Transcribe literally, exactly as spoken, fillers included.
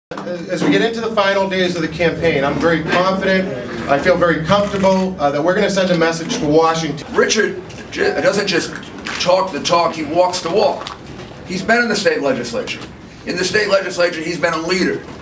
As we get into the final days of the campaign, I'm very confident, I feel very comfortable uh, that we're going to send a message to Washington. Richard doesn't just talk the talk, he walks the walk. He's been in the state legislature. In the state legislature, he's been a leader.